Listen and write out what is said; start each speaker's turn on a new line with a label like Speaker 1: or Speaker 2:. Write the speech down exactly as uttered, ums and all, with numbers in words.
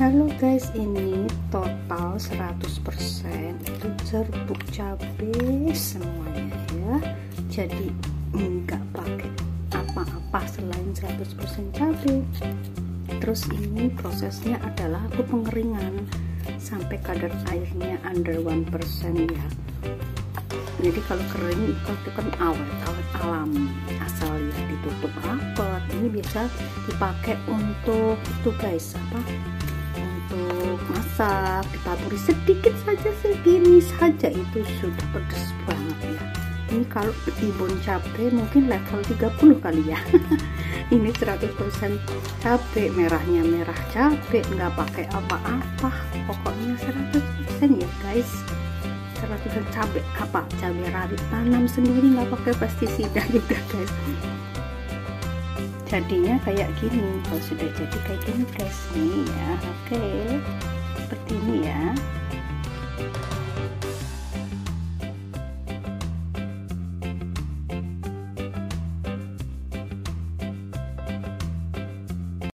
Speaker 1: Halo guys, ini total seratus persen itu serbuk cabai semuanya ya. Jadi enggak pakai apa-apa selain seratus persen cabai. Terus ini prosesnya adalah aku pengeringan sampai kadar airnya under one persen ya. Jadi kalau kering itu kan awet awet alami, asal ya ditutup rapat. Ini biasa dipakai untuk itu guys, apa untuk masak, ditaburi sedikit saja segini saja itu sudah pedas banget ya. Ini kalau ditimbun cabai mungkin level tiga puluh kali ya. Ini seratus persen cabai, merahnya merah cabai, nggak pakai apa-apa, pokoknya seratus persen ya guys. seratus persen cabai apa cabai rawit tanam sendiri, nggak pakai pestisida juga guys. Jadinya kayak gini. Kalau sudah jadi kayak gini guys nih ya. Oke okay.